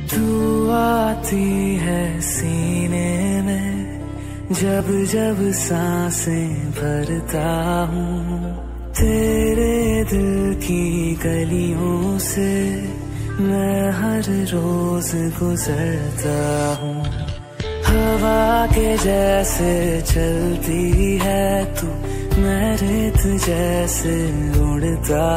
तू आती है सीने में जब जब सांसें भरता हूँ। तेरे दिल की गलियों से मैं हर रोज गुजरता हूँ। हवा के जैसे चलती है तू, मैं रेत जैसे उड़ता